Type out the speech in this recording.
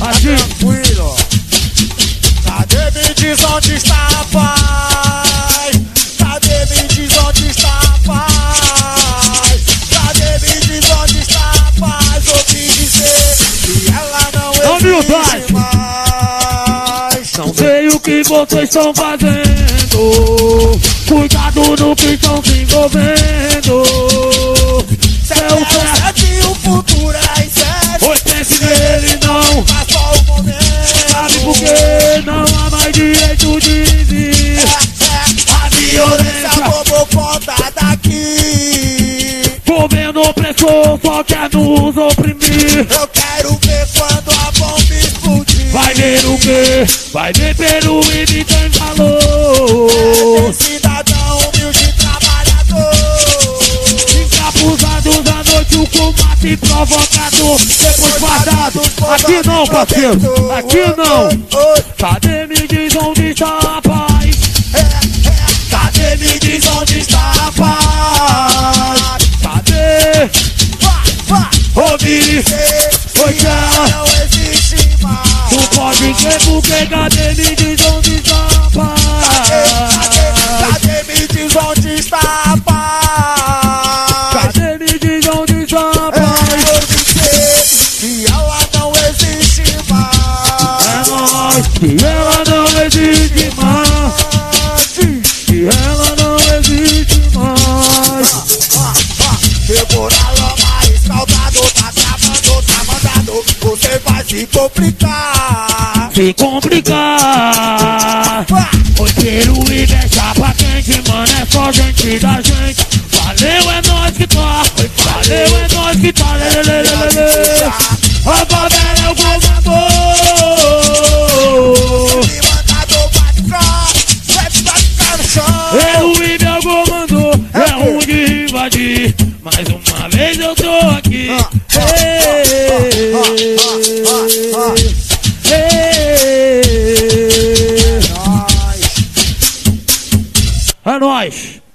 tranquilo. Cadê, me diz onde está a paz? Cadê, me diz onde está a paz? Cadê, me diz onde está a paz? Ouvi dizer que ela não existe mais. Não sei o que vocês estão fazendo. Cuidado no que estão se envolvendo. Céu certo e o futuro é incerto. Pois pense nele não. Mas só o momento. Sabe por que não há mais direito de vir? A violência tomou conta daqui. Governo opressor só quer nos oprimir. Eu quero ver quando a bomba explodir. Vai ver o quê? Vai ver Peru e me tem valor. Cidadão humilde trabalhador. Encapuzados à noite o combate provocador. Depois guardado. Aqui não, parceiro. Aqui não. Cadê, me diz onde está a paz? Cadê, me diz onde está a paz? Cadê? Ouvi. Pois é. Não existe mais. Tu pode crer porque cadê, me diz onde está a paz? Cadê, me diz onde está a paz? Cadê, me diz onde está a paz? Eu disse que ela não existe mais. É nóis, que ela não existe mais. Que ela não existe mais. Chegou na lama, escaldado, tá travando, tá mandado. Você vai se complicar. Se complicar. Oi, Peru e deixa pra quente, mano, é só gente da gente. Valeu, é nós que tá. Valeu, é nós que tá. Lelelelele. A favela é o governador. Se mandado vai ficar, vai ficar no chão. Eu e meu comandou, é ruim de invadir. Mais uma vez eu tô aqui. É nóis.